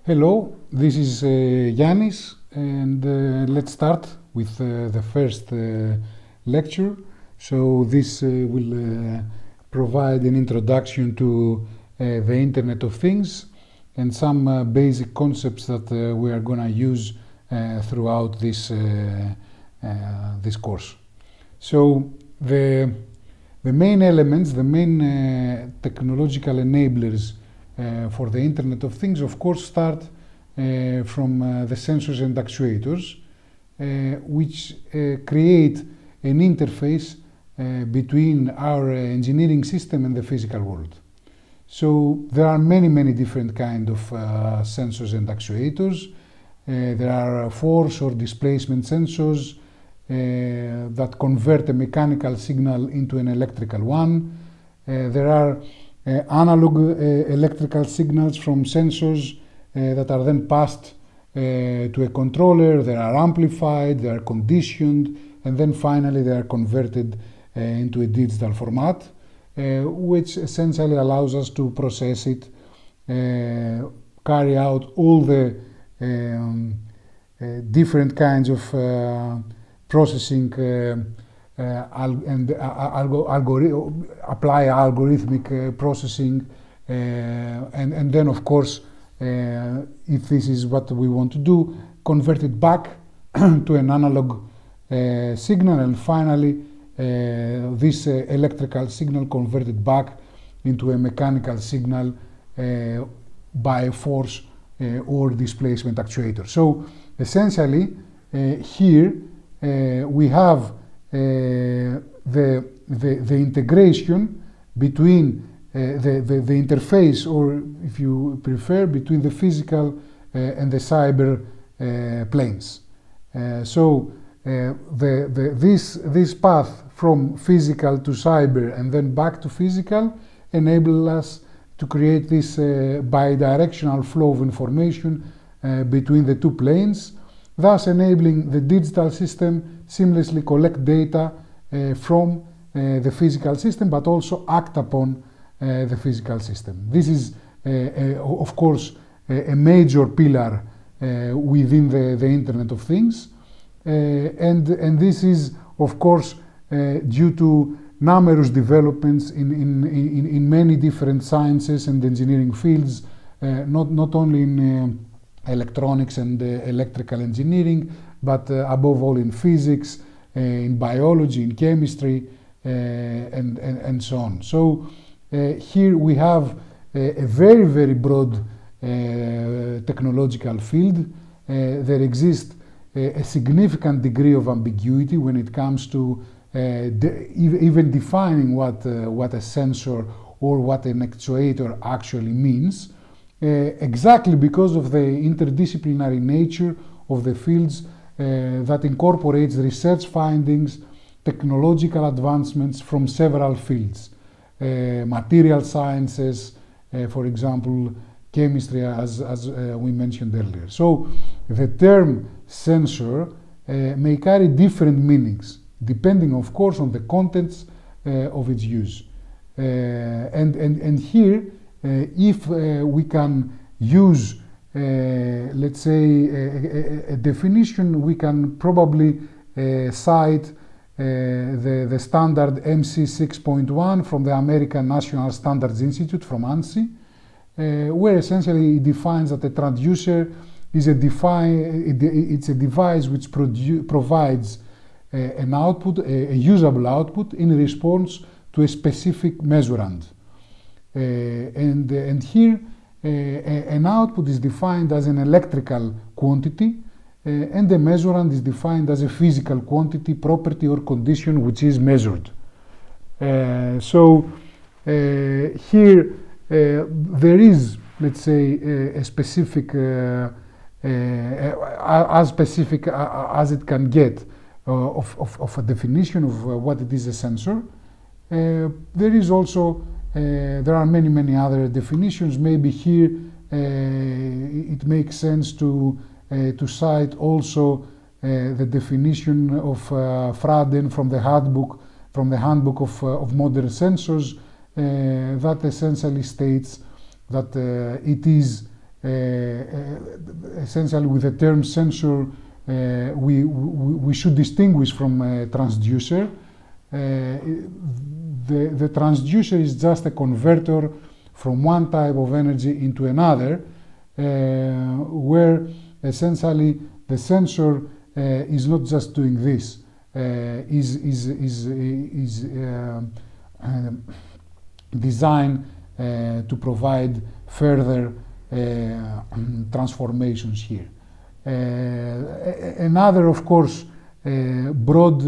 Hello, this is Ioannis, and let's start with the first lecture. So this will provide an introduction to the Internet of Things and some basic concepts that we are going to use throughout this course. So the main elements, the main technological enablers for the Internet of Things, of course, start from the sensors and actuators, which create an interface between our engineering system and the physical world. So there are many different kinds of sensors and actuators. There are force or displacement sensors that convert a mechanical signal into an electrical one. There are analog electrical signals from sensors that are then passed to a controller. They are amplified, they are conditioned, and then finally they are converted into a digital format, which essentially allows us to process it, carry out all the different kinds of processing apply algorithmic processing, and then of course, if this is what we want to do, convert it back to an analog signal, and finally this electrical signal converted back into a mechanical signal by a force or displacement actuator. So essentially here we have the integration between the interface, or if you prefer, between the physical and the cyber planes. So this path from physical to cyber and then back to physical enable us to create this bidirectional flow of information between the two planes, thus enabling the digital system seamlessly collect data from the physical system, but also act upon the physical system. This is, of course, a major pillar within the Internet of Things, and this is, of course, due to numerous developments in many different sciences and engineering fields, not only in electronics and electrical engineering, but above all in physics, in biology, in chemistry, and so on. So here we have a very broad technological field. There exists a significant degree of ambiguity when it comes to even defining what a sensor or what an actuator actually means, exactly because of the interdisciplinary nature of the fields that incorporates research findings, technological advancements from several fields, material sciences, for example, chemistry, as we mentioned earlier. So the term sensor may carry different meanings, depending, of course, on the contents of its use. And here, if we can use let's say a definition, we can probably cite the standard MC 6.1 from the American National Standards Institute, from ANSI, where essentially it defines that a transducer is it's a device which provides an output, a usable output, in response to a specific measurand. And here an output is defined as an electrical quantity, and the measurand is defined as a physical quantity, property, or condition which is measured. So here there is, let's say, a specific, as specific as it can get, of a definition of what it is a sensor. There is also there are many other definitions. Maybe here it makes sense to cite also the definition of Fraden from the handbook of modern sensors, that essentially states that it is essentially with the term sensor, we should distinguish from transducer. The transducer is just a converter from one type of energy into another, where essentially the sensor is not just doing this, is designed to provide further transformations here. Another, of course, broad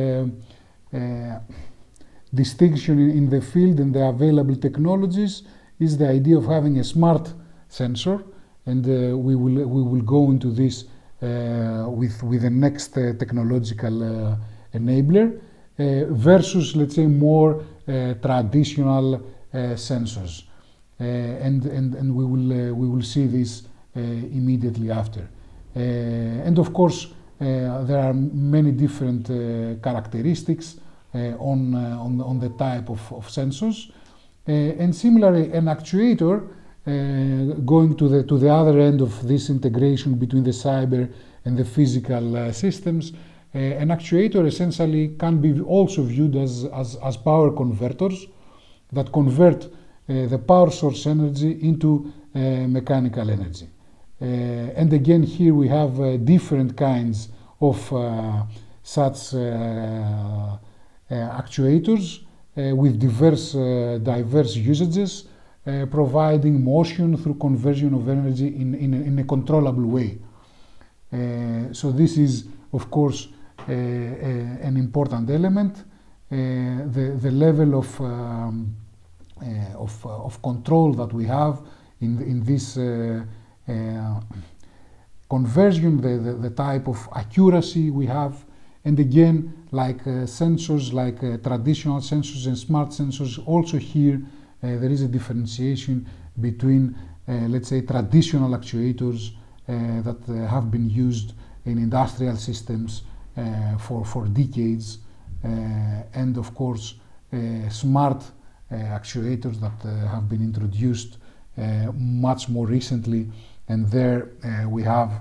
distinction in the field and the available technologies is the idea of having a smart sensor, and we will go into this with the next technological enabler versus, let's say, more traditional sensors, and we will see this immediately after. And of course, there are many different characteristics on the type of sensors, and similarly, an actuator, going to the other end of this integration between the cyber and the physical systems, an actuator essentially can be also viewed as power converters that convert the power source energy into mechanical energy. And again, here we have different kinds of such actuators with diverse usages, providing motion through conversion of energy in a controllable way. So this is, of course, an important element. The level of control that we have in this conversion, the type of accuracy we have, and again, like sensors, like traditional sensors and smart sensors, also here there is a differentiation between, let's say, traditional actuators that have been used in industrial systems for decades, and of course smart actuators that have been introduced much more recently, and there we have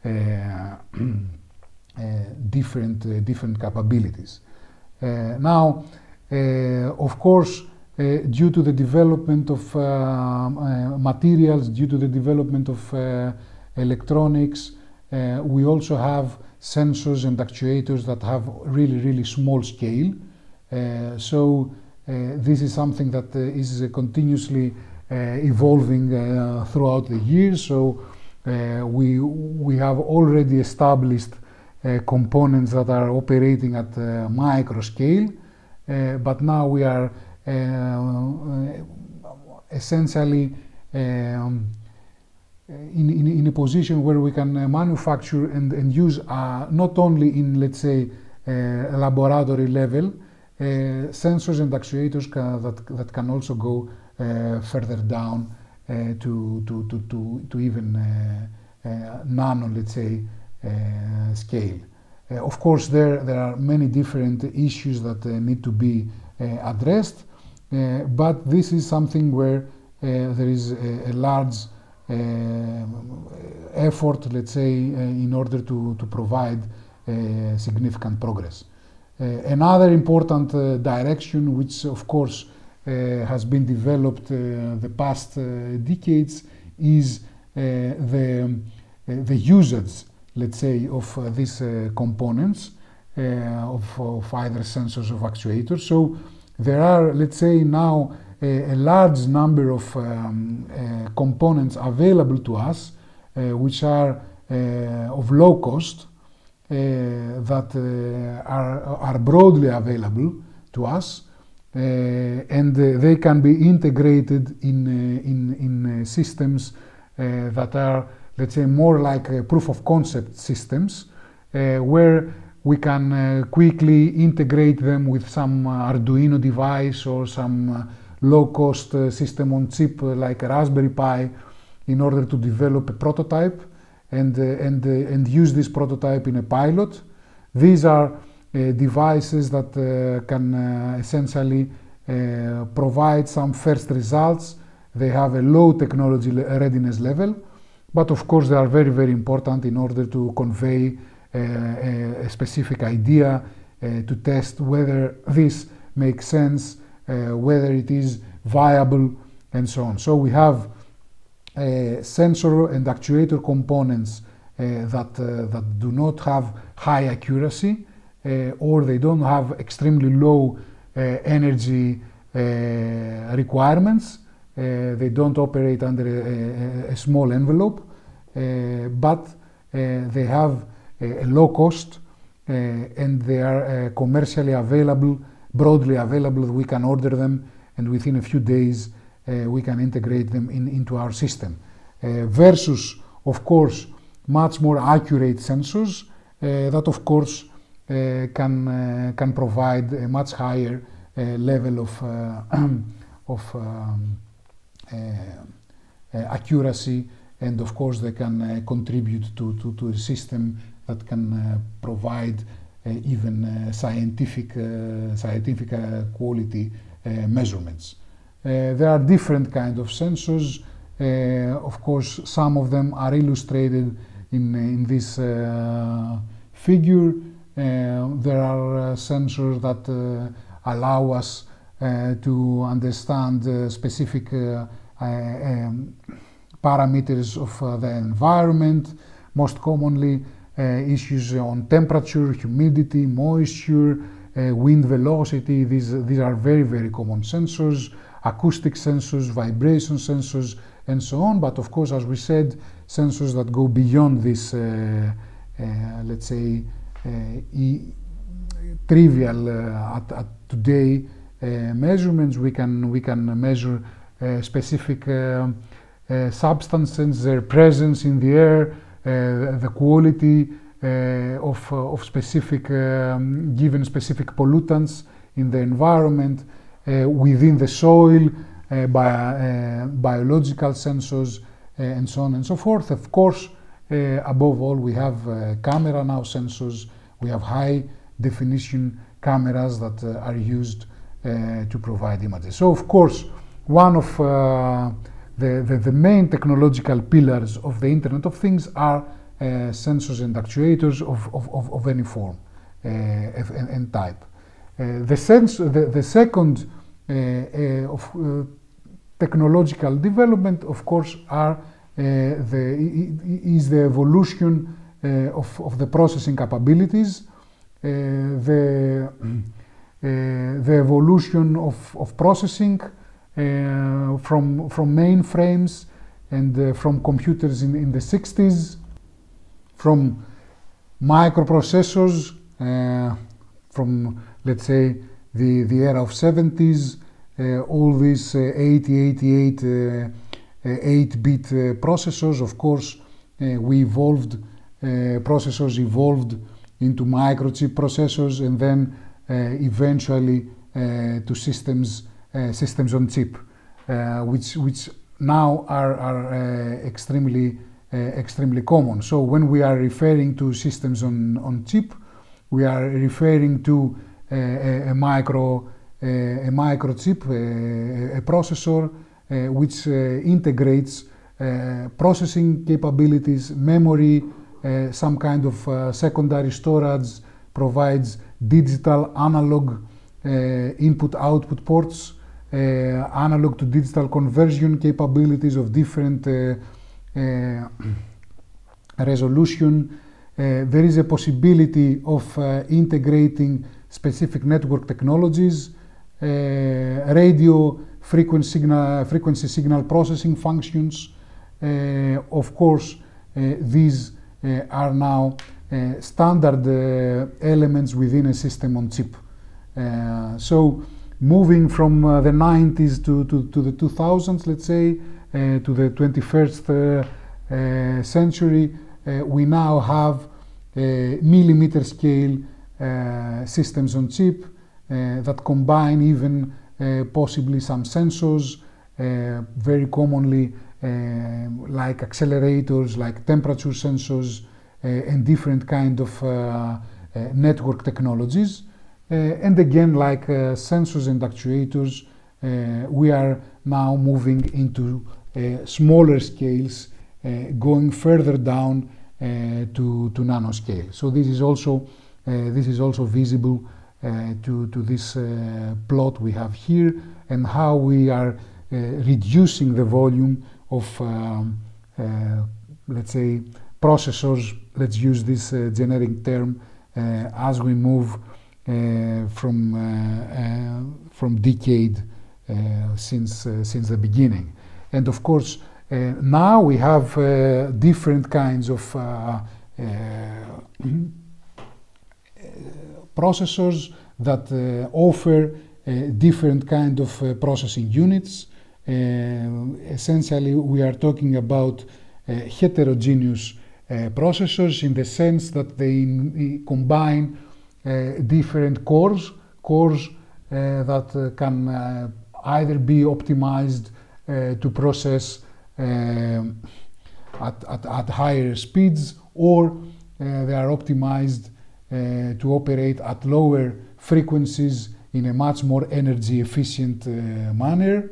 different capabilities. Now, of course, due to the development of materials, due to the development of electronics, we also have sensors and actuators that have really small scale. So this is something that is continuously evolving throughout the years. So we have already established components that are operating at micro scale, but now we are essentially in a position where we can manufacture and use not only in, let's say, laboratory level sensors and actuators that can also go further down to even nano, let's say, scale. Of course, there are many different issues that need to be addressed, but this is something where there is a large effort, let's say, in order to provide significant progress. Another important direction, which of course has been developed the past decades, is the usage, let's say, of these components of either sensors or actuators. So there are, let's say, now a large number of components available to us, which are of low cost, that are broadly available to us, and they can be integrated in systems that are, let's say, more like proof of concept systems, where we can quickly integrate them with some Arduino device or some low-cost system on chip like a Raspberry Pi, in order to develop a prototype and use this prototype in a pilot. These are devices that can essentially provide some first results. They have a low technology readiness level, but of course they are very, very important in order to convey a specific idea, to test whether this makes sense, whether it is viable, and so on. So we have sensor and actuator components that do not have high accuracy, or they don't have extremely low energy requirements. They don't operate under a small envelope, but they have a low cost, and they are commercially available, broadly available. We can order them, and within a few days we can integrate them into our system. Versus, of course, much more accurate sensors that, of course, can provide a much higher level of accuracy, and of course they can contribute to a system that can provide even scientific quality measurements. There are different kinds of sensors. Of course, some of them are illustrated in this figure. There are sensors that allow us to understand specific parameters of the environment, most commonly issues on temperature, humidity, moisture, wind velocity. These are very, very common sensors, acoustic sensors, vibration sensors, and so on. But of course, as we said, sensors that go beyond this, let's say, trivial at today measurements. We can measure specific substances, their presence in the air, the quality of specific given specific pollutants in the environment, within the soil, biological sensors, and so on and so forth. Of course, above all, we have camera now sensors. We have high definition cameras that are used to provide images. So of course, one of the main technological pillars of the Internet of Things are sensors and actuators of any form and type. The second of technological development, of course, is the evolution of the processing capabilities, the evolution of processing from mainframes and from computers in the 60s, from microprocessors, from, let's say, the era of 70s, all these 88 8-bit processors. Of course, processors evolved into microchip processors, and then eventually to systems on chip, which now are extremely common. So when we are referring to systems on chip, we are referring to a microchip, a processor which integrates processing capabilities, memory, some kind of secondary storage, provides digital analog input-output ports, analog to digital conversion capabilities of different resolution. There is a possibility of integrating specific network technologies, radio frequency signal processing functions. Of course, these are now standard elements within a system on chip. So moving from the 90s to the 2000s, let's say, to the 21st century, we now have millimeter scale systems on chip that combine even possibly some sensors, very commonly like accelerators, like temperature sensors, and different kind of network technologies. And again, like sensors and actuators, we are now moving into smaller scales going further down to nanoscale. So this is also visible to this plot we have here, and how we are reducing the volume of let's say processors. Let's use this generic term as we move from decade since the beginning. And of course, now we have different kinds of processors that offer different kind of processing units. Essentially, we are talking about heterogeneous processors, in the sense that they combine different cores that can either be optimized to process at higher speeds, or they are optimized to operate at lower frequencies in a much more energy efficient manner.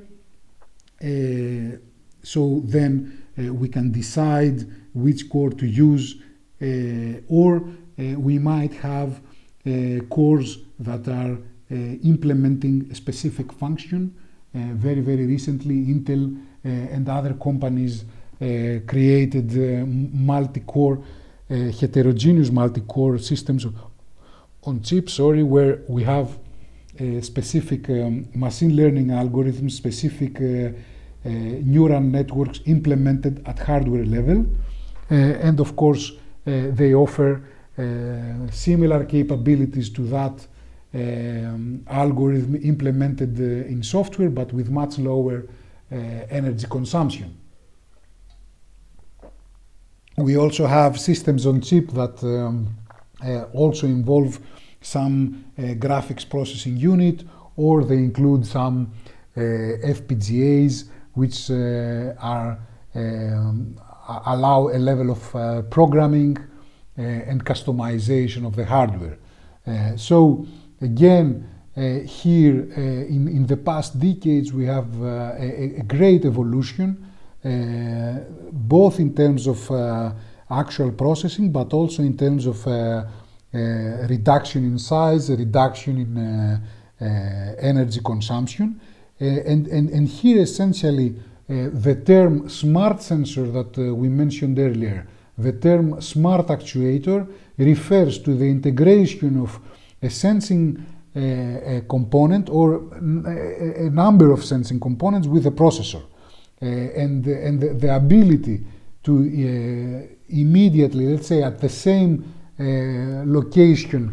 So then we can decide which core to use, or we might have cores that are implementing a specific function. Very recently, Intel and other companies created multi-core, heterogeneous multi-core systems on chips, where we have specific machine learning algorithms, specific neural networks implemented at hardware level. And of course, they offer similar capabilities to that algorithm implemented in software, but with much lower energy consumption. We also have systems on chip that also involve some graphics processing unit, or they include some FPGAs, which allow a level of programming and customization of the hardware. So again, here in the past decades, we have a great evolution, both in terms of actual processing, but also in terms of reduction in size, reduction in energy consumption. And here essentially the term smart sensor that we mentioned earlier, the term smart actuator, refers to the integration of a sensing component, or a number of sensing components, with a processor, and the ability to immediately, let's say at the same location,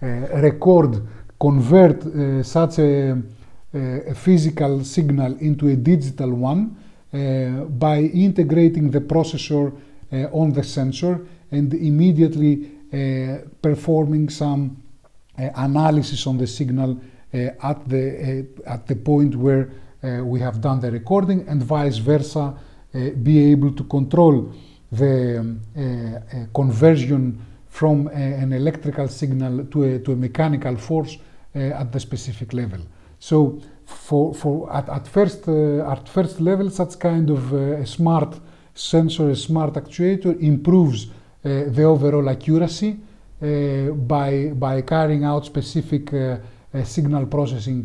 convert such a physical signal into a digital one by integrating the processor on the sensor, and immediately performing some analysis on the signal at the point where we have done the recording, and vice versa, be able to control the conversion from an electrical signal to a mechanical force at the specific level. So at first level, such kind of a smart sensor, a smart actuator, improves the overall accuracy by carrying out specific signal processing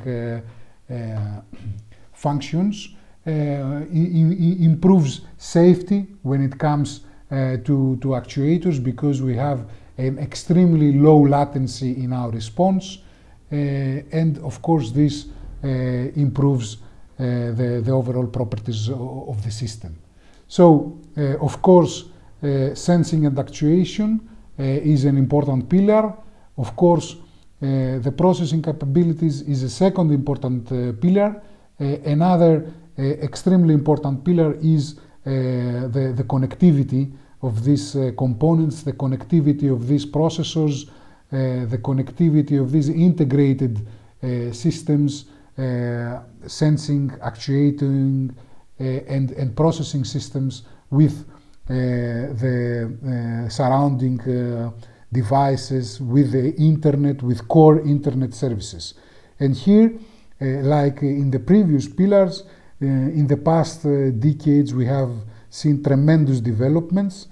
functions, improves safety when it comes to actuators, because we have an extremely low latency in our response, and of course this improves the overall properties of the system. So of course sensing and actuation is an important pillar. Of course the processing capabilities is a second important pillar. Another extremely important pillar is the connectivity of these components, the connectivity of these processors, the connectivity of these integrated systems, sensing, actuating, and processing systems with the surrounding devices, with the internet, with core internet services. And here, like in the previous pillars, in the past decades, we have seen tremendous developments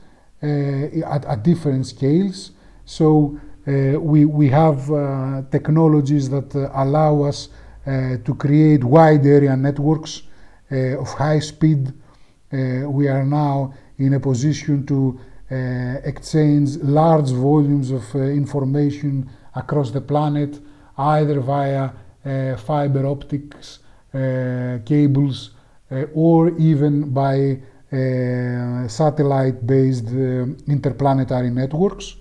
at different scales. So we have technologies that allow us to create wide area networks of high speed. We are now in a position to exchange large volumes of information across the planet, either via fiber optics cables or even by satellite-based interplanetary networks,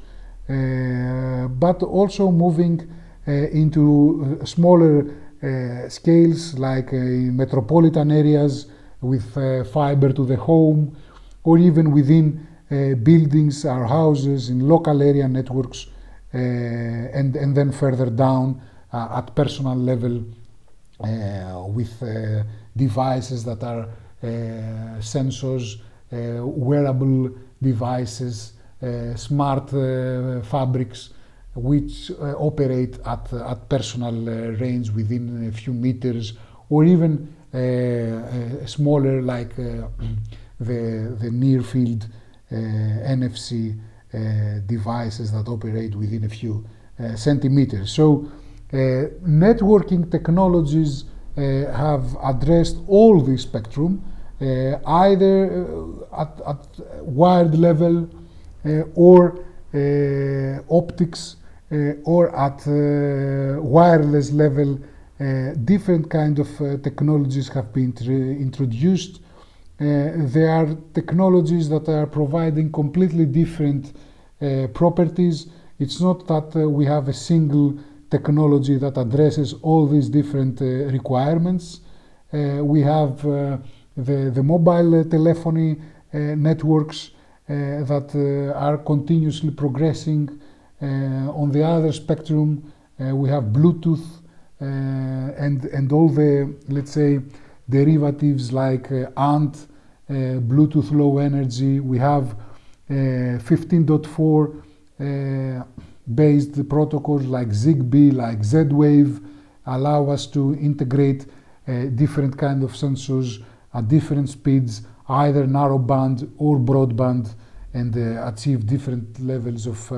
but also moving into smaller scales like in metropolitan areas with fiber to the home, or even within buildings or houses in local area networks, and then further down at personal level with devices that are sensors, wearable devices, smart fabrics which operate at personal range within a few meters, or even smaller like the near field NFC devices that operate within a few centimeters. So networking technologies have addressed all the spectrum, either at wired level or optics, or at wireless level. Different kind of technologies have been introduced. There are technologies that are providing completely different properties. It's not that we have a single technology that addresses all these different requirements. We have the mobile telephony networks that are continuously progressing. On the other spectrum, we have Bluetooth and all the, let's say, derivatives like ANT, Bluetooth Low Energy. We have 15.4 based protocols like Zigbee, like Z-Wave, allow us to integrate different kind of sensors at different speeds, either narrowband or broadband, and achieve different levels of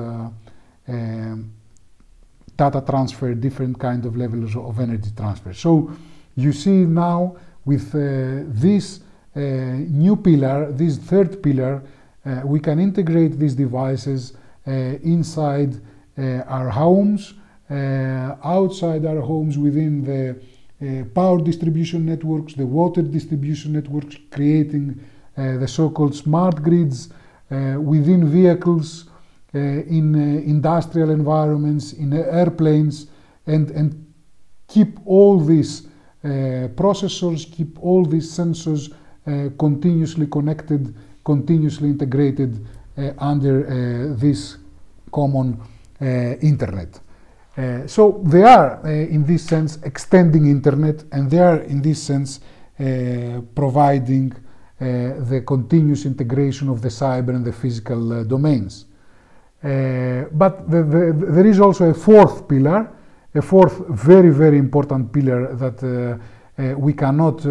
data transfer, different kind of levels of energy transfer. So you see now with this new pillar, this third pillar, we can integrate these devices inside our homes, outside our homes, within the power distribution networks, the water distribution networks, creating the so-called smart grids, within vehicles, in industrial environments, in airplanes, and keep all these processors, keep all these sensors continuously connected, continuously integrated under this common internet. So they are, in this sense, extending internet, and they are, in this sense, providing the continuous integration of the cyber and the physical domains. But there is also a fourth pillar, a fourth very, very important pillar that we cannot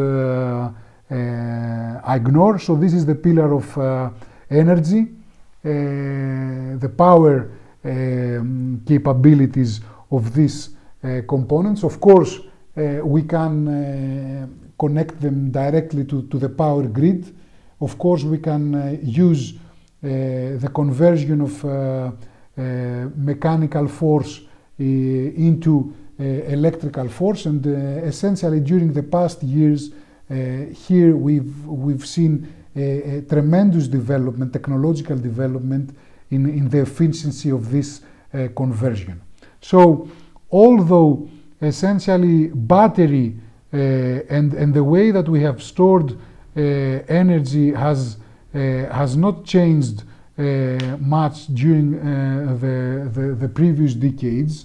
ignore. So this is the pillar of energy, the power capabilities of these components. Of course, we can connect them directly to the power grid. Of course, we can use the conversion of mechanical force into electrical force, and essentially during the past years here we've seen a tremendous development, technological development in the efficiency of this conversion. So although essentially battery and the way that we have stored energy has not changed much during the previous decades.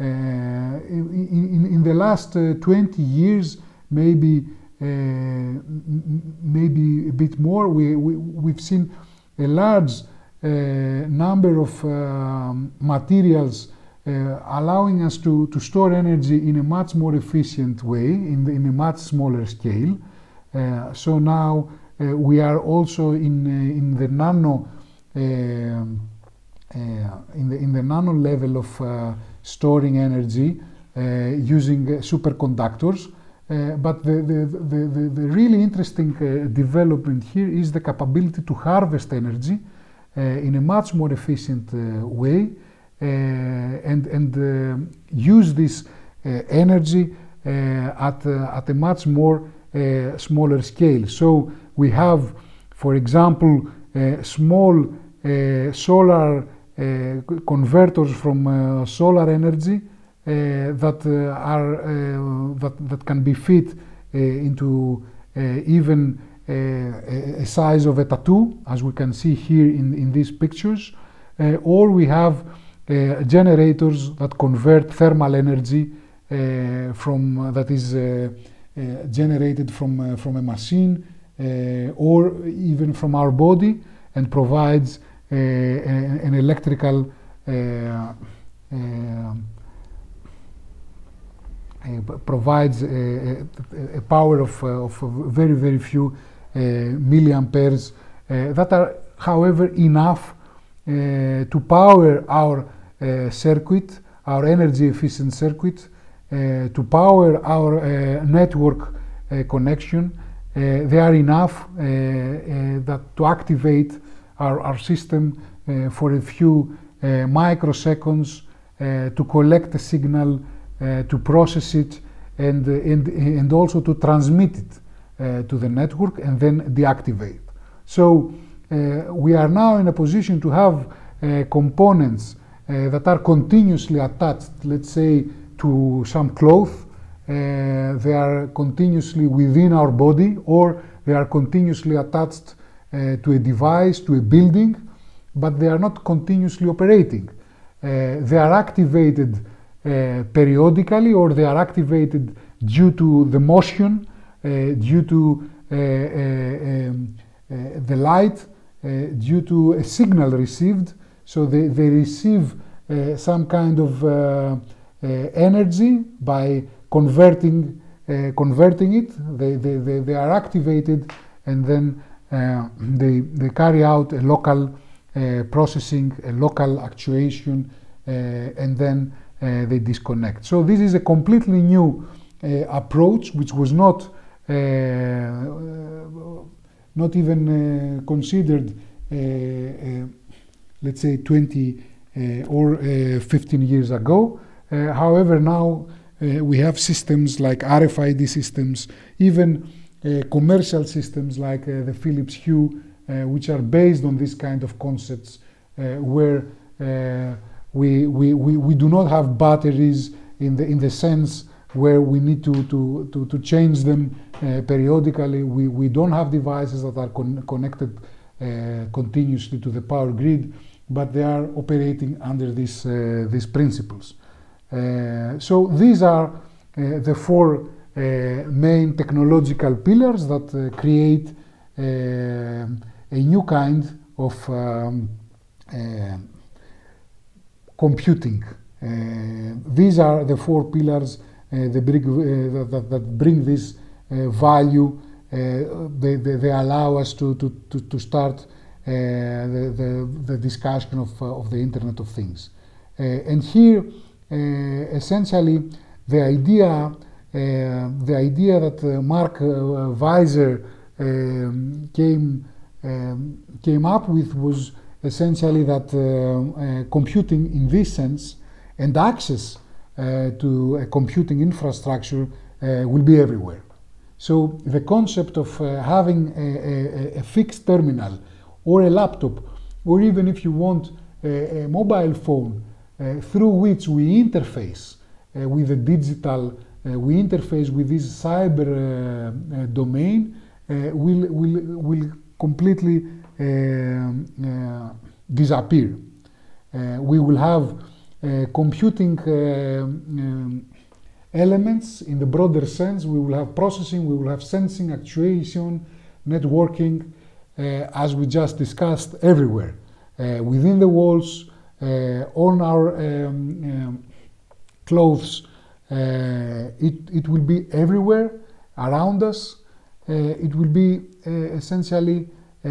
In the last 20 years, maybe a bit more, we've seen a large number of materials allowing us to store energy in a much more efficient way, in a much smaller scale. So now we are also in the nano in the nano level of storing energy using superconductors. But the really interesting development here is the capability to harvest energy in a much more efficient way and use this energy at a much more smaller scale. So we have, for example, small solar converters from solar energy that can be fit into even a size of a tattoo, as we can see here in these pictures, or we have generators that convert thermal energy that is generated from a machine or even from our body, and provides an electrical provides a power of very, very few milliamperes that are, however, enough to power our circuit, our energy efficient circuit, to power our network connection. They are enough to activate our system for a few microseconds to collect a signal, to process it, and also to transmit it to the network and then deactivate. So we are now in a position to have components that are continuously attached, let's say, to some cloth. They are continuously within our body, or they are continuously attached to a device, to a building, but they are not continuously operating. They are activated periodically, or they are activated due to the motion, due to the light, due to a signal received. So they receive some kind of energy by converting it. They are activated, and then they carry out a local processing, a local actuation, and then they disconnect. So this is a completely new approach, which was not even considered, let's say, 20 or 15 years ago. However, now we have systems like RFID systems, even commercial systems like the Philips Hue, which are based on this kind of concepts, where we do not have batteries in the sense where we need to change them periodically. We don't have devices that are connected continuously to the power grid, but they are operating under these principles. So these are the four main technological pillars that create a new kind of computing. These are the four pillars that bring this value. They allow us to start the discussion of the Internet of Things. And here, essentially, the idea that Mark Weiser came up with was essentially that computing in this sense and access to a computing infrastructure will be everywhere. So the concept of having a fixed terminal or a laptop, or even if you want a mobile phone through which we interface with the digital, we interface with this cyber domain, will completely disappear. We will have computing elements in the broader sense. We will have processing, we will have sensing, actuation, networking, as we just discussed, everywhere. Within the walls, on our clothes, it will be everywhere around us. it will be essentially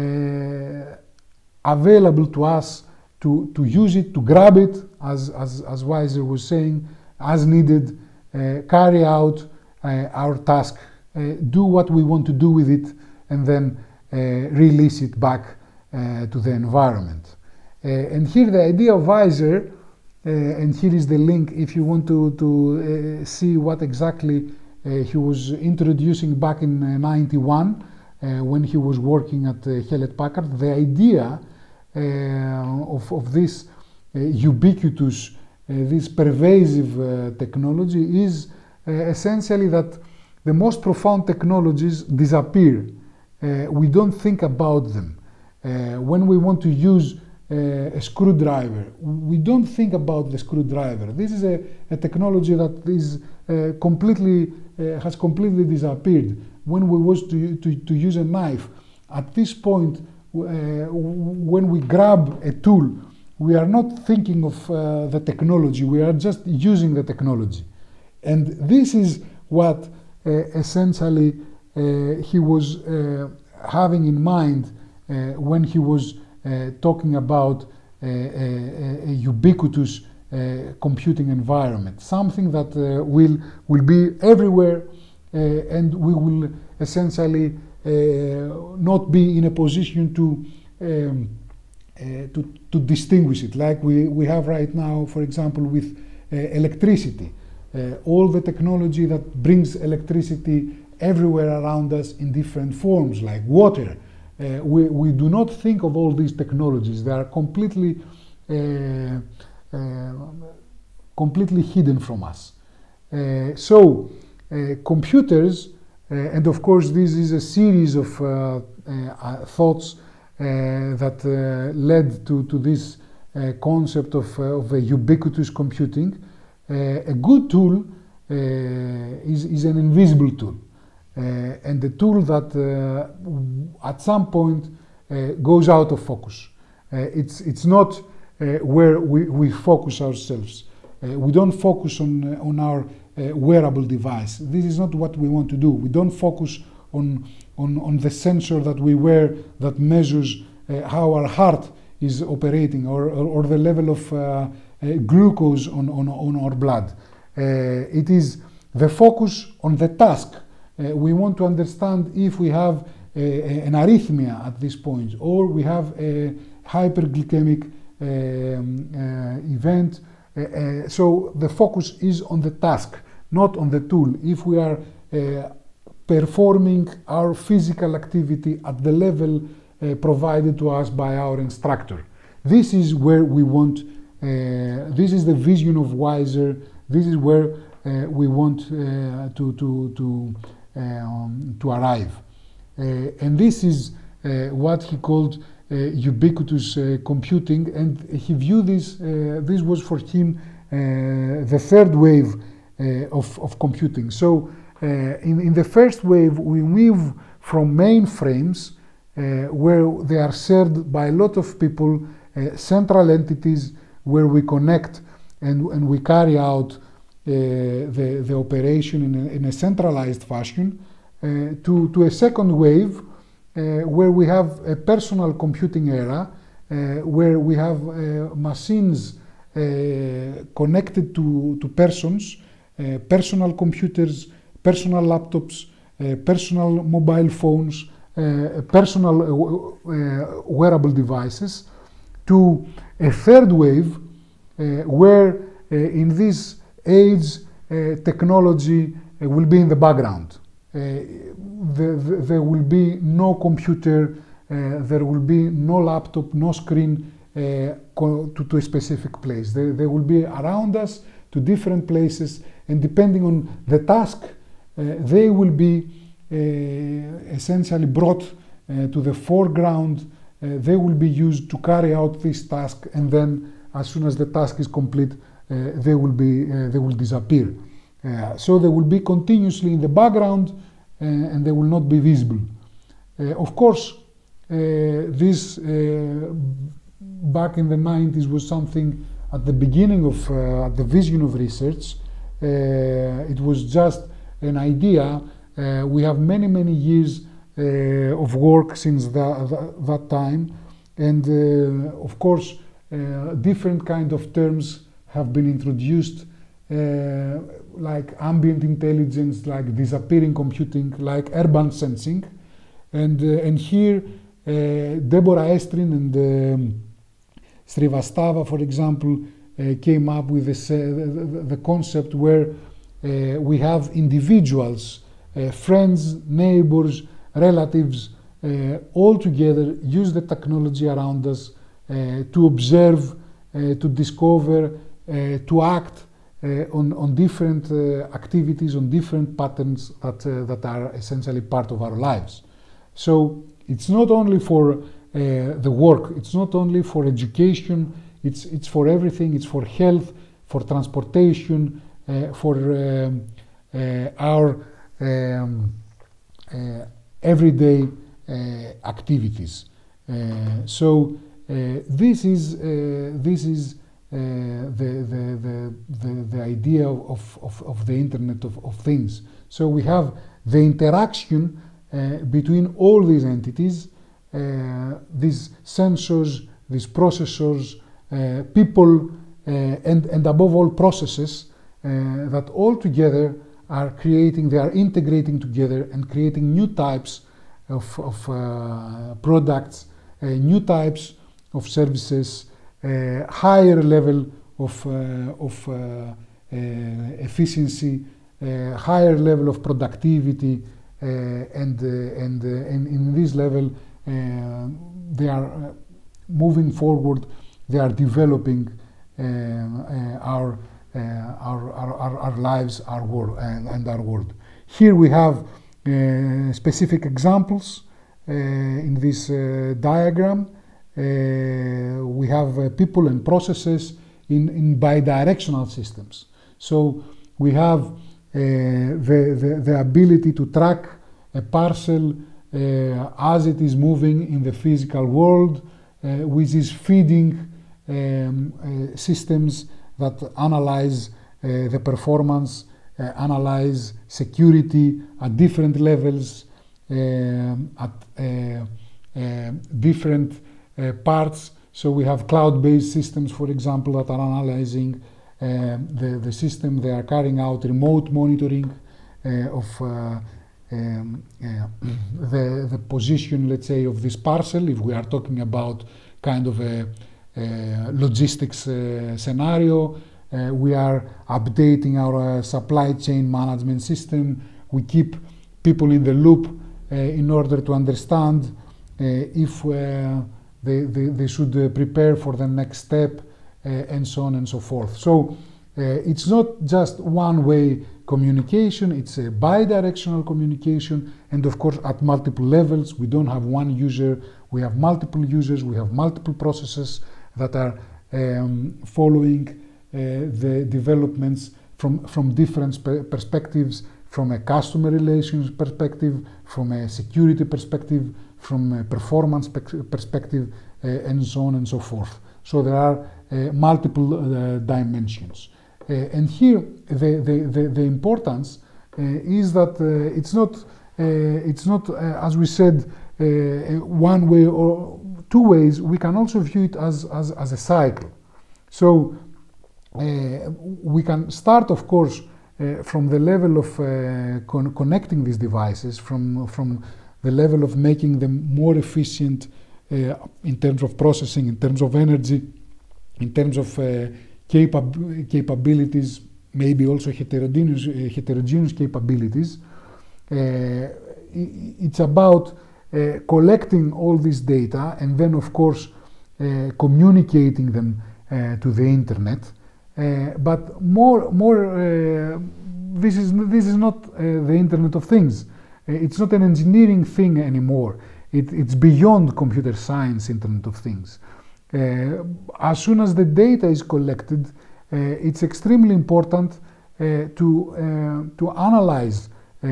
available to us to use it, to grab it, as Weiser was saying, as needed, carry out our task, do what we want to do with it, and then release it back to the environment. And here the idea of Weiser, and here is the link if you want to see what exactly he was introducing back in '91 when he was working at Hewlett-Packard. The idea of this ubiquitous, this pervasive technology is essentially that the most profound technologies disappear. We don't think about them. When we want to use a screwdriver, we don't think about the screwdriver. This is a technology that is has completely disappeared. When we was to use a knife, at this point, when we grab a tool, we are not thinking of the technology, we are just using the technology. And this is what essentially he was having in mind when he was talking about a ubiquitous computing environment, something that will be everywhere, and we will essentially not be in a position to distinguish it, like we have right now, for example, with electricity. All the technology that brings electricity everywhere around us in different forms, like water. We do not think of all these technologies. They are completely hidden from us. So computers, and of course this is a series of thoughts that led to this concept of a ubiquitous computing. A good tool is an invisible tool, and a tool that at some point goes out of focus. It's not where we focus ourselves. We don't focus on our wearable device. This is not what we want to do. We don't focus on the sensor that we wear that measures how our heart is operating, or the level of glucose on our blood. It is the focus on the task. We want to understand if we have an arrhythmia at this point, or we have a hyperglycemic event. So the focus is on the task, not on the tool. If we are performing our physical activity at the level provided to us by our instructor. This is where we want, this is the vision of Weiser, this is where we want to arrive. And this is what he called ubiquitous computing, and he viewed this, this was for him the third wave of computing. So in the first wave, we move from mainframes, where they are shared by a lot of people, central entities where we connect and we carry out the operation in a centralized fashion, to a second wave where we have a personal computing era, where we have machines connected to persons, personal computers, personal laptops, personal mobile phones, personal wearable devices, to a third wave where in this age technology will be in the background. There will be no computer, there will be no laptop, no screen to a specific place. They will be around us to different places, and depending on the task, they will be essentially brought to the foreground. They will be used to carry out this task, and then as soon as the task is complete, they will disappear. So they will be continuously in the background, and they will not be visible. Of course, this back in the 90s was something at the beginning of the vision of research. It was just an idea. We have many years of work since that time, and of course different kind of terms have been introduced, like ambient intelligence, like disappearing computing, like urban sensing, and here Deborah Estrin and Srivastava, for example, came up with the concept where we have individuals, friends, neighbors, relatives, all together use the technology around us to observe, to discover, to act on different activities, on different patterns that are essentially part of our lives. So it's not only for the work, it's not only for education, it's for everything. It's for health, for transportation, for our everyday activities. So this is the idea of the Internet of Things. So we have the interaction between all these entities, these sensors, these processors, people, and above all processes that all together are creating, they are integrating together and creating new types of products, new types of services, higher level of efficiency, higher level of productivity, and in this level they are moving forward. They are developing our lives, our world, and our world. Here we have specific examples in this diagram. We have people and processes in bidirectional systems. So we have the ability to track a parcel as it is moving in the physical world, which is feeding systems that analyze the performance, analyze security at different levels, at different parts. So we have cloud-based systems, for example, that are analyzing the system. They are carrying out remote monitoring of the position, let's say, of this parcel, if we are talking about kind of a logistics scenario. We are updating our supply chain management system. We keep people in the loop in order to understand if they should prepare for the next step, and so on and so forth. So it's not just one-way communication, it's a bidirectional communication, and of course at multiple levels. We don't have one user, we have multiple users, we have multiple processes that are following the developments from different perspectives, from a customer relations perspective, from a security perspective, from a performance perspective, and so on and so forth. So there are multiple dimensions. And here the importance is that it's not as we said, one way or two ways. We can also view it as a cycle. So we can start, of course, from the level of connecting these devices, from the level of making them more efficient in terms of processing, in terms of energy, in terms of capabilities, maybe also heterogeneous capabilities. It's about collecting all this data and then, of course, communicating them to the internet. But this is not the Internet of Things. It's not an engineering thing anymore. It's beyond computer science Internet of Things. As soon as the data is collected, it's extremely important to analyze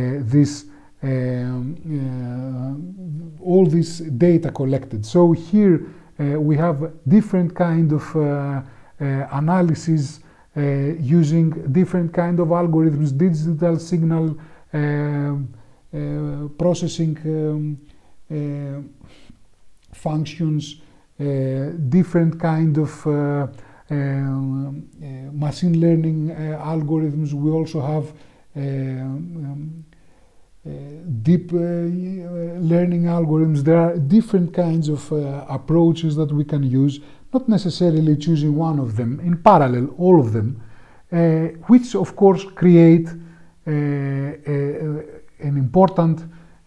all this data collected. So here we have different kind of analysis using different kind of algorithms, digital signal processing functions, different kind of machine learning algorithms. We also have deep learning algorithms. There are different kinds of approaches that we can use, not necessarily choosing one of them, in parallel, all of them, which of course create an important,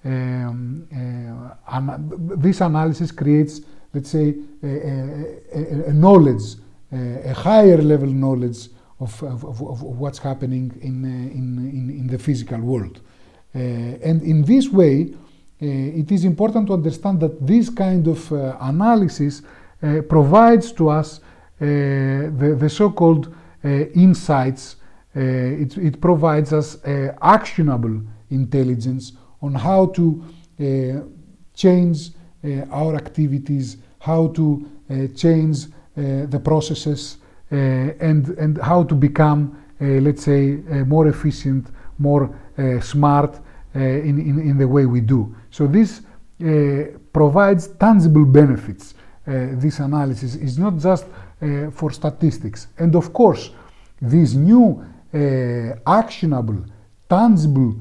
this analysis creates, let's say, a knowledge, a higher level knowledge of what's happening in the physical world. And in this way, it is important to understand that this kind of analysis provides to us the so-called insights. It provides us actionable intelligence on how to change our activities, how to change the processes, and how to become, let's say, more efficient, more smart in the way we do. So this provides tangible benefits. This analysis is not just for statistics. And of course, these new actionable, tangible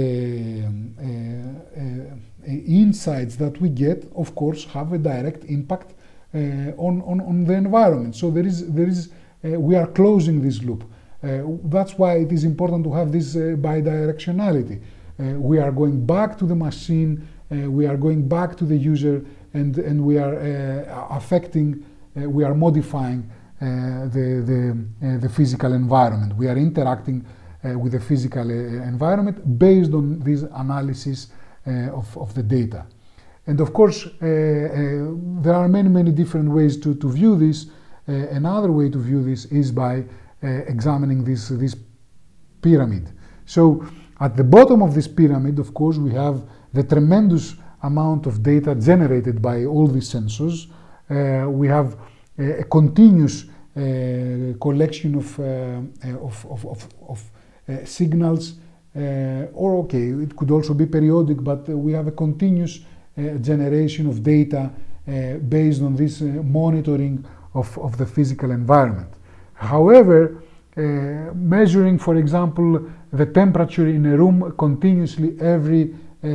insights that we get, of course, have a direct impact on the environment. So we are closing this loop. That's why it is important to have this bidirectionality. We are going back to the machine, we are going back to the user, and we are affecting, we are modifying the physical environment. We are interacting with the physical environment based on this analysis of the data. And of course, there are many different ways to view this. Another way to view this is by examining this pyramid. So at the bottom of this pyramid, of course, we have the tremendous amount of data generated by all these sensors. We have a continuous collection of signals, or okay, it could also be periodic, but we have a continuous generation of data based on this monitoring of the physical environment. However, measuring, for example, the temperature in a room continuously every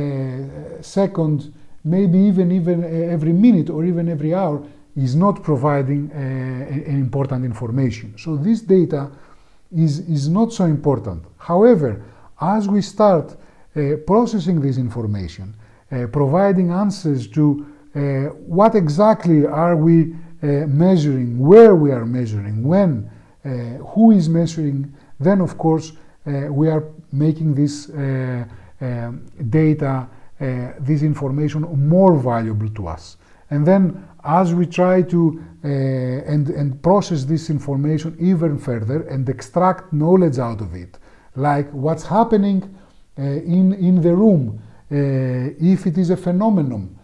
second, maybe even every minute or even every hour, is not providing important information. So this data is not so important. However, as we start processing this information, providing answers to what exactly are we measuring, where we are measuring, when, who is measuring, then of course we are making this data, this information more valuable to us. And then as we try to and process this information even further and extract knowledge out of it, like what's happening in the room, if it is a phenomenon,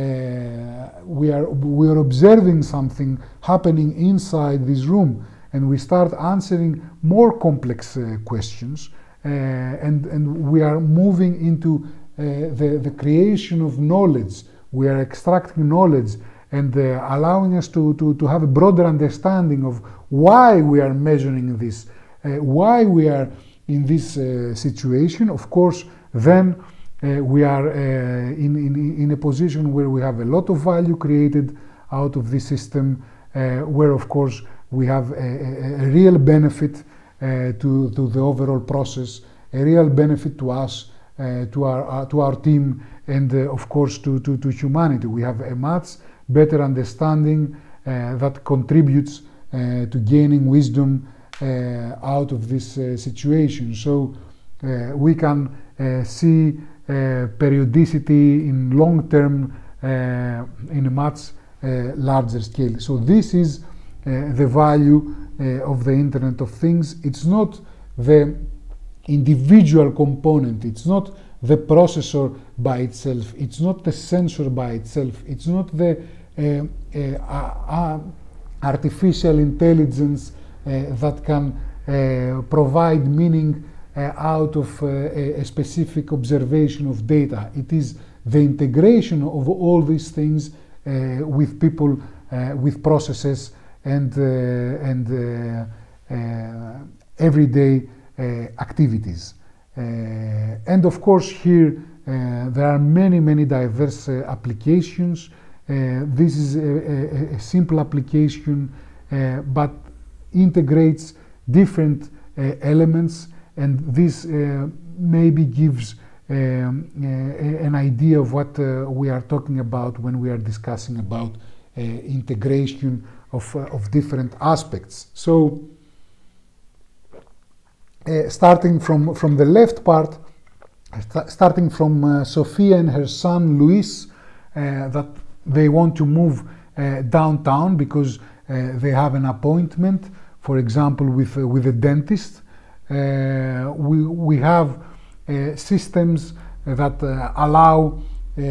we are observing something happening inside this room, and we start answering more complex questions, and we are moving into the creation of knowledge. We are extracting knowledge and allowing us to have a broader understanding of why we are measuring this, why we are in this situation. Of course, then we are in a position where we have a lot of value created out of this system, where of course we have a real benefit to the overall process, a real benefit to us, to our team, and of course to humanity. We have a much better understanding that contributes to gaining wisdom out of this situation. So we can see periodicity in long term in a much larger scale. So this is the value of the Internet of Things. It's not the individual component, it's not the processor by itself, it's not the sensor by itself, it's not the artificial intelligence that can provide meaning out of a specific observation of data. It is the integration of all these things with people, with processes, and everyday activities. And of course here there are many diverse applications. This is a simple application, but integrates different elements, and this maybe gives an idea of what we are talking about when we are discussing about integration of different aspects. So starting from the left part, starting from Sophia and her son Luis, that they want to move downtown because they have an appointment, for example, with a dentist. We have systems that allow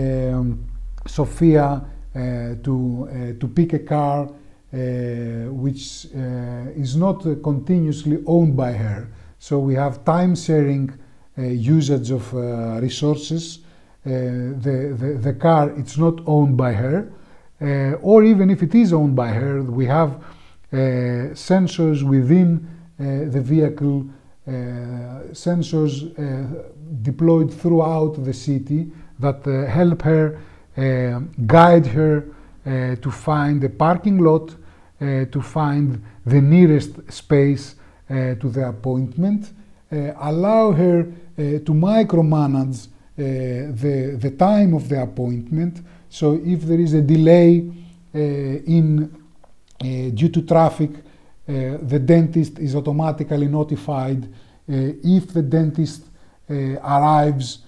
Sophia to pick a car which is not continuously owned by her. So we have time-sharing usage of resources. The car, it's not owned by her, or even if it is owned by her, we have sensors within the vehicle, sensors deployed throughout the city that help her, guide her to find a parking lot, to find the nearest space to the appointment, allow her to micromanage the time of the appointment. So if there is a delay due to traffic, the dentist is automatically notified. If the dentist arrives,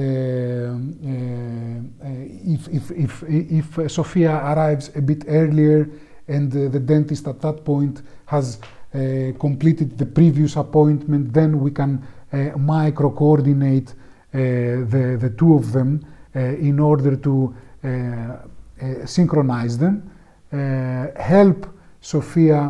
if Sophia arrives a bit earlier and the dentist at that point has completed the previous appointment, then we can micro-coordinate the two of them in order to synchronize them, help Sophia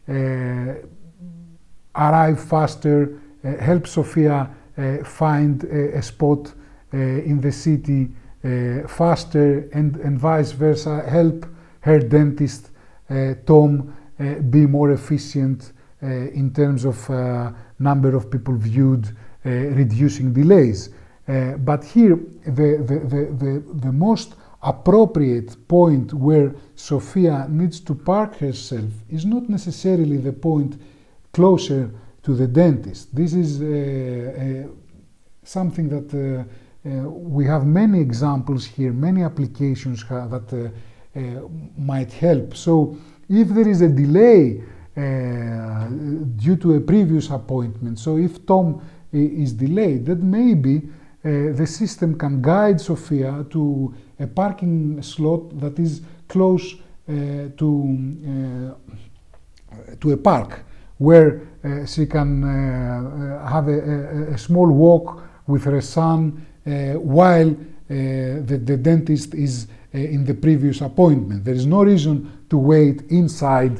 arrive faster, help Sophia find a spot in the city faster, and vice versa, help her dentist, Tom, be more efficient in terms of number of people viewed, reducing delays. But here, the most appropriate point where Sophia needs to park herself is not necessarily the point closer to the dentist. This is something that we have many examples here, many applications that might help. So if there is a delay due to a previous appointment, so if Tom is delayed, then maybe the system can guide Sophia to a parking slot that is close to a park, where she can have a small walk with her son while the dentist is in the previous appointment. There is no reason to wait inside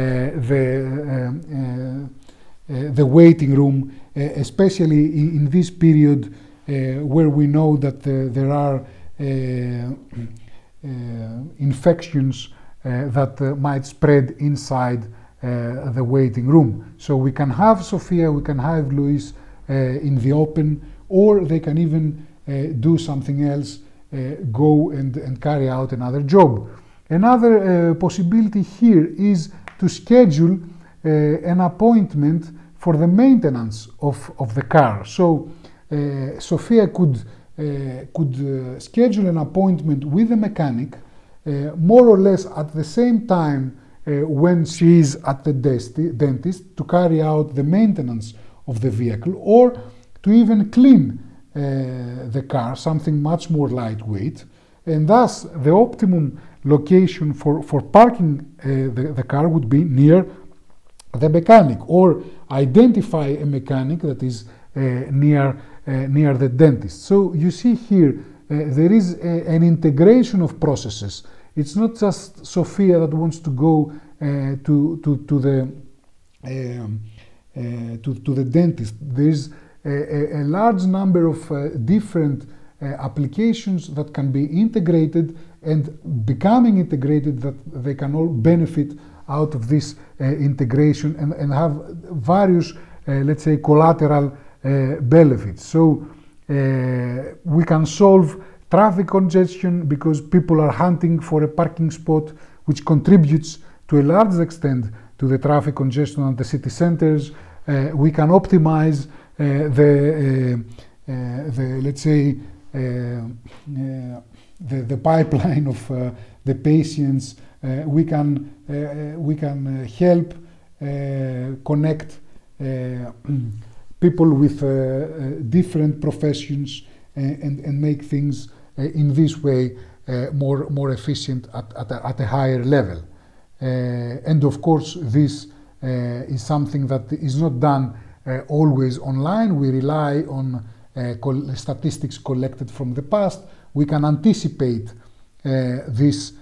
the waiting room, especially in this period where we know that there are infections that might spread inside the waiting room. So we can have Sophia, we can have Luis in the open, or they can even do something else, go and carry out another job. Another possibility here is to schedule an appointment for the maintenance of the car. So Sophia could schedule an appointment with a mechanic more or less at the same time when she is at the dentist, to carry out the maintenance of the vehicle, or to even clean the car, something much more lightweight. And thus the optimum location for parking the car would be near the mechanic, or identify a mechanic that is near the dentist. So you see here there is an integration of processes. It's not just Sophia that wants to go to the dentist. There is a large number of different applications that can be integrated, and becoming integrated, that they can all benefit out of this integration and have various, let's say, collateral benefits. So we can solve traffic congestion because people are hunting for a parking spot, which contributes to a large extent to the traffic congestion at the city centers. We can optimize let's say, the pipeline of the patients. We can help connect people with different professions and make things in this way more efficient at a higher level. And of course, this is something that is not done always online. We rely on statistics collected from the past. We can anticipate this,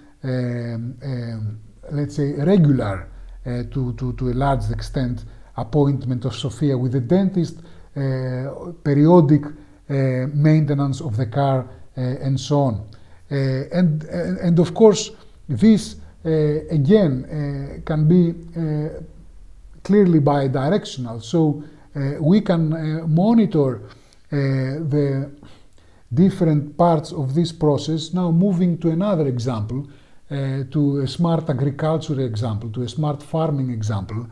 let's say, regular, to a large extent, appointment of Sophia with the dentist, periodic maintenance of the car, and so on. And of course, this again can be clearly bidirectional. So we can monitor the different parts of this process. Now moving to another example, to a smart agriculture example, to a smart farming example,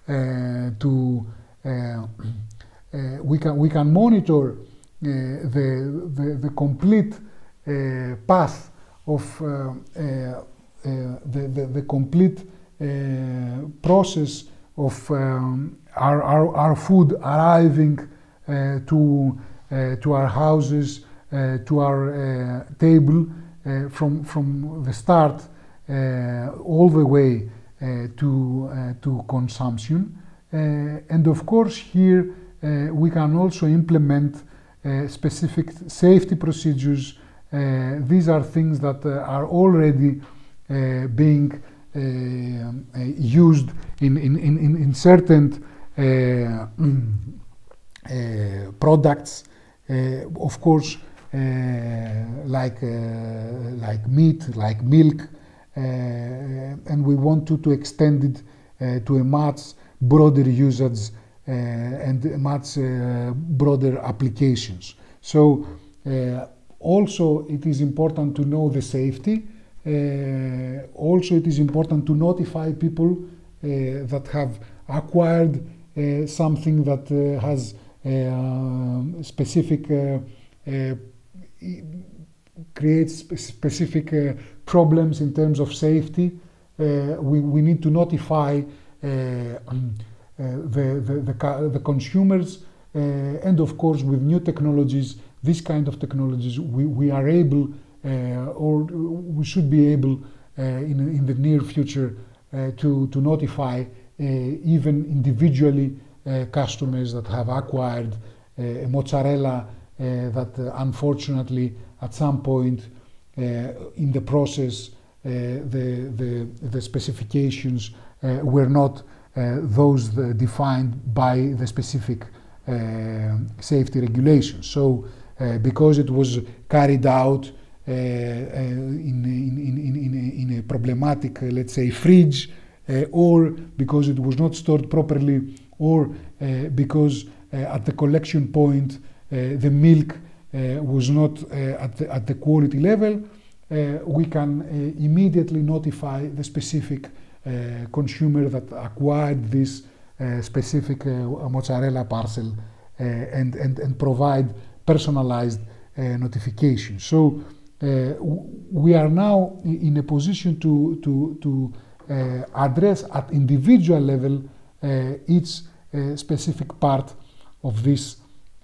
we can monitor the complete path of the complete process of our food arriving to our houses, to our table, from the start all the way to consumption. And of course, here we can also implement specific safety procedures. These are things that are already being used in certain products, of course, like meat, like milk, and we want to extend it to a much broader usage and much broader applications. So also it is important to know the safety. Also it is important to notify people that have acquired something that has specific creates specific problems in terms of safety. We need to notify the consumers, and of course with new technologies, this kind of technologies, we are able or we should be able in the near future to notify even individually customers that have acquired a mozzarella that unfortunately at some point in the process the specifications were not those defined by the specific safety regulations. So because it was carried out in a problematic, let's say, fridge, or because it was not stored properly, or because at the collection point the milk was not at the quality level, we can immediately notify the specific consumer that acquired this specific mozzarella parcel and provide personalized notification. So we are now in a position to address at individual level each specific part of this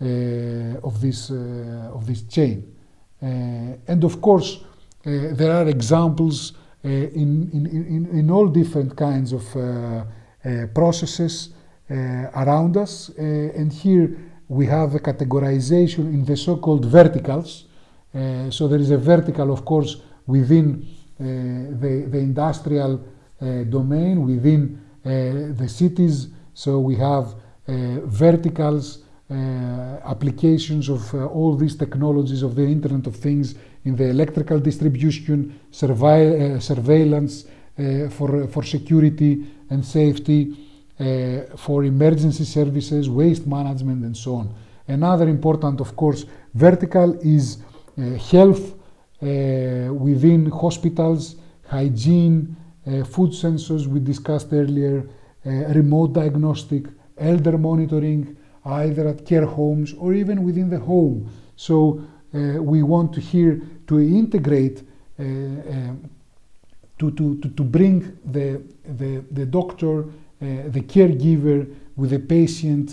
chain. And of course, there are examples in all different kinds of processes around us. And here we have a categorization in the so-called verticals. So there is a vertical, of course, within the industrial domain, within the cities. So we have verticals applications of all these technologies of the Internet of Things in the electrical distribution, surveillance, for security and safety, for emergency services, waste management, and so on. Another important, of course, vertical is health within hospitals, hygiene, food sensors we discussed earlier, remote diagnostic, elder monitoring, either at care homes or even within the home. So we want to here to integrate, to bring the doctor, the caregiver with the patient,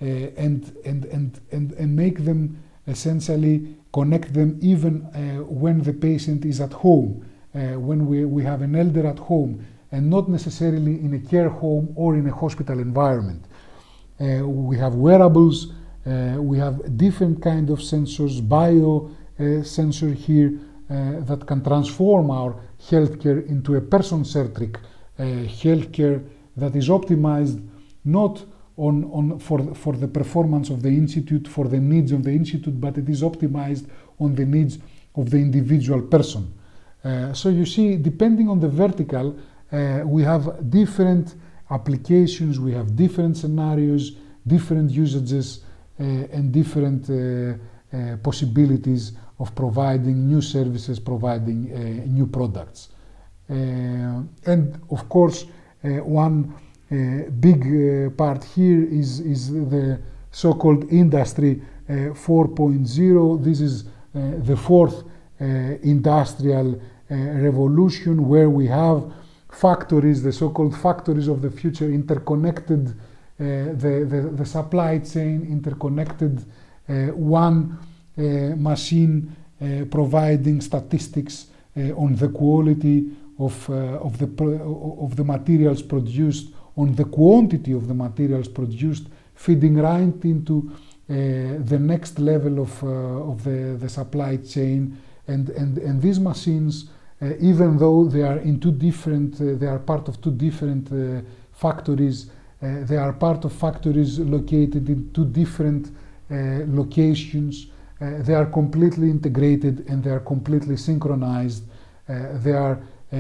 and make them essentially connect them even when the patient is at home, when we have an elder at home, and not necessarily in a care home or in a hospital environment. We have wearables, we have different kind of sensors, sensor here that can transform our healthcare into a person-centric healthcare that is optimized not for the performance of the institute, for the needs of the institute, but it is optimized on the needs of the individual person. So you see, depending on the vertical, we have different applications, we have different scenarios, different usages, and different possibilities of providing new services, providing new products. And of course, one big part here is the so-called Industry 4.0. This is the fourth industrial revolution, where we have factories, the so-called factories of the future, interconnected, the supply chain interconnected, one machine providing statistics on the quality of the materials produced, on the quantity of the materials produced, feeding right into the next level of the supply chain, and these machines, even though they are in two different, they are part of two different factories, they are part of factories located in two different locations. They are completely integrated and they are completely synchronized. They are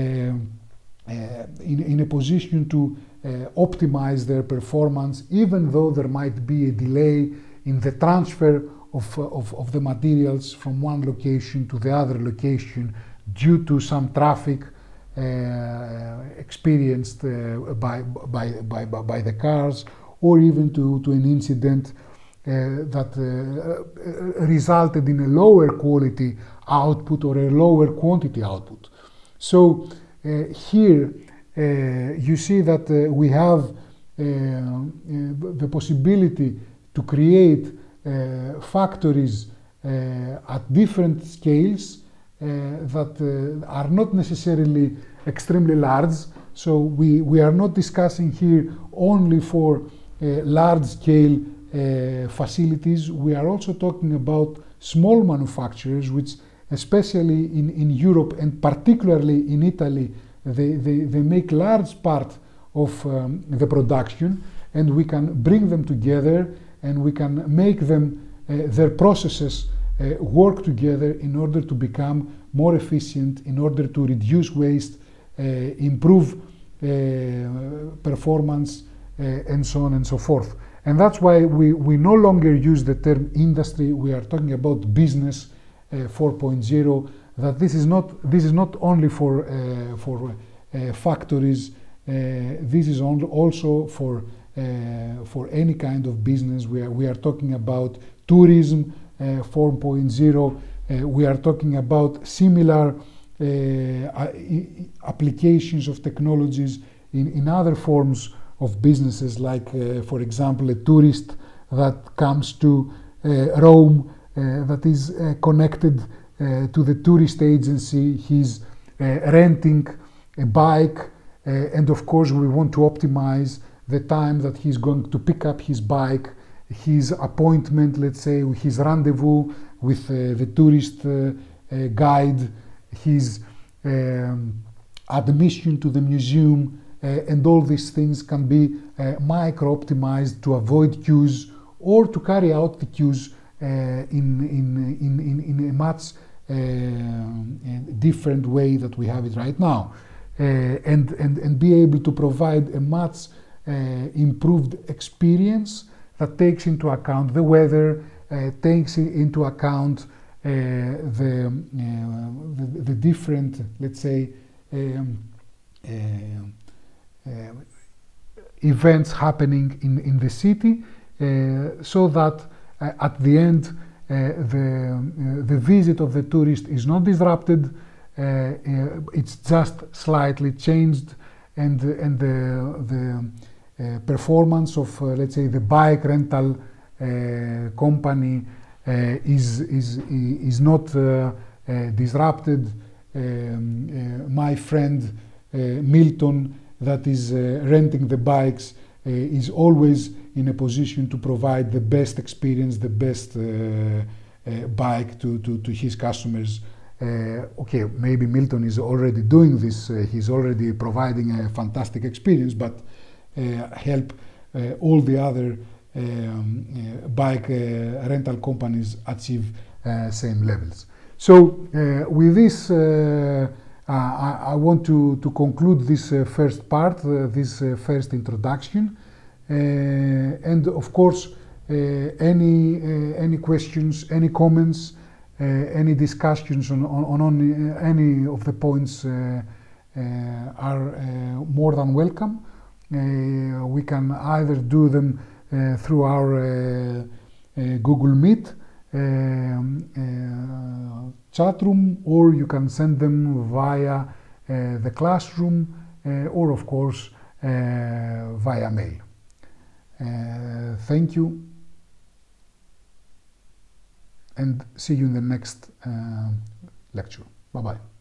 in a position to optimize their performance, even though there might be a delay in the transfer of the materials from one location to the other location due to some traffic experienced by the cars, or even to an incident that resulted in a lower quality output or a lower quantity output. So here you see that we have the possibility to create factories at different scales that are not necessarily extremely large. So we are not discussing here only for large-scale facilities. We are also talking about small manufacturers, which especially in Europe and particularly in Italy, they make large part of the production, and we can bring them together and we can make them, their processes work together in order to become more efficient, in order to reduce waste, improve performance, and so on and so forth. And that's why we no longer use the term industry. We are talking about business 4.0. That this is not only for factories. This is also for any kind of business. We are talking about tourism 4.0. We are talking about similar applications of technologies in other forms of businesses, like for example a tourist that comes to Rome, that is connected to the tourist agency. He's renting a bike, and of course we want to optimize the time that he's going to pick up his bike, his appointment, let's say, his rendezvous with the tourist guide, his admission to the museum, and all these things can be micro-optimized to avoid queues or to carry out the queues in a much different way that we have it right now, and be able to provide a much improved experience that takes into account the weather, takes into account the different, let's say, events happening in the city, so that at the end the visit of the tourist is not disrupted, it's just slightly changed, and the performance of, let's say, the bike rental company is not disrupted. My friend Milton, that is renting the bikes, is always in a position to provide the best experience, the best bike to his customers. Okay, maybe Milton is already doing this, he's already providing a fantastic experience, but help all the other bike rental companies achieve same levels. So with this, I want to conclude this first part, this first introduction, and of course any questions, any comments, any discussions on any of the points are more than welcome. We can either do them through our Google Meet chat room, or you can send them via the classroom, or of course via mail. Thank you, and see you in the next lecture. Bye-bye.